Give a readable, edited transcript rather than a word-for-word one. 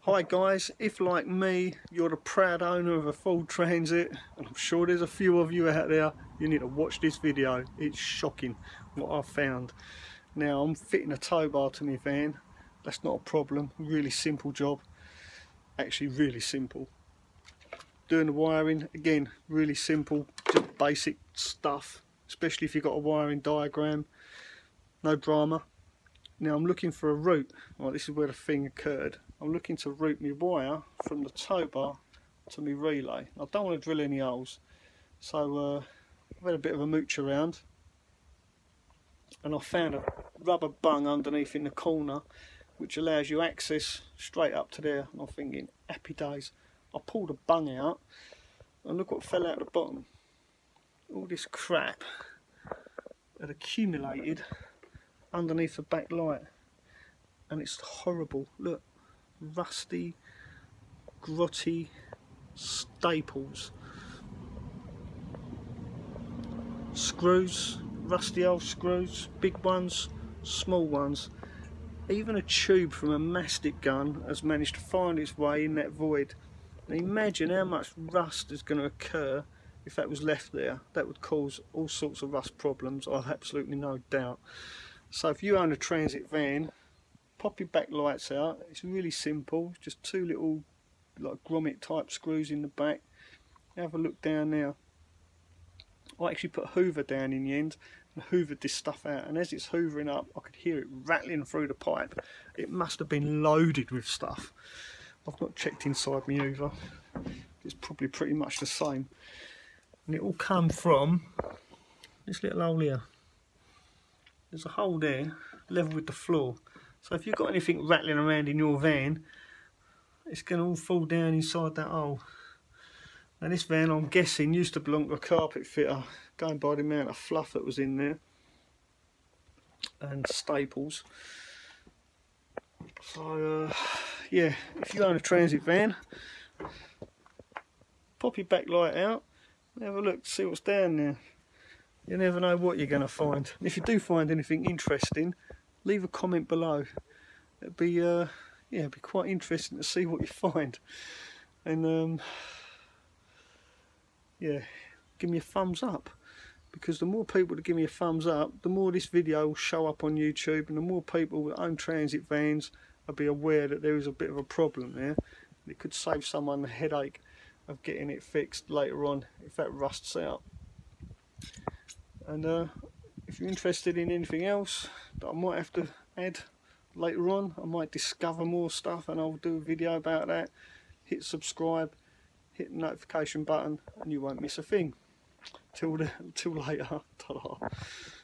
Hi guys, if like me you're the proud owner of a Ford Transit, and I'm sure there's a few of you out there, you need to watch this video. It's shocking what I've found. Now I'm fitting a tow bar to my van. That's not a problem, really simple job, actually really simple. Doing the wiring, again really simple, just basic stuff, especially if you've got a wiring diagram, no drama. Now I'm looking for a route. Right, this is where the thing occurred. I'm looking to route my wire from the tow bar to my relay. I don't want to drill any holes, so I've had a bit of a mooch around, and I found a rubber bung underneath in the corner, which allows you access straight up to there. And I'm thinking, happy days. I pulled the bung out, and look what fell out the bottom. All this crap had accumulated underneath the back light, and it's horrible. Look, rusty, grotty staples, screws, rusty old screws, big ones, small ones. Even a tube from a mastic gun has managed to find its way in that void. Now imagine how much rust is going to occur if that was left there. That would cause all sorts of rust problems, I've absolutely no doubt. So if you own a transit van, pop your back lights out. It's really simple, just two little like grommet type screws in the back. Have a look down there. I actually put a hoover down in the end and hoovered this stuff out, and as it's hoovering up I could hear it rattling through the pipe. It must have been loaded with stuff. I've not checked inside my hoover. It's probably pretty much the same, and it all come from this little hole here. There's a hole there, level with the floor. So if you've got anything rattling around in your van, it's going to all fall down inside that hole. Now this van, I'm guessing, used to belong to a carpet fitter, going by the amount of fluff that was in there, and staples. So yeah, if you own a transit van, pop your backlight out, have a look, see what's down there. You never know what you're going to find. And if you do find anything interesting, leave a comment below. It'd be yeah, it'd be quite interesting to see what you find. And yeah, give me a thumbs up, because the more people that give me a thumbs up, the more this video will show up on YouTube, and the more people that own transit vans will be aware that there is a bit of a problem there. It could save someone the headache of getting it fixed later on if that rusts out. And if you're interested in anything else that I might have to add later on, I might discover more stuff and I'll do a video about that. Hit subscribe, hit the notification button, and you won't miss a thing. Till later. Ta-da.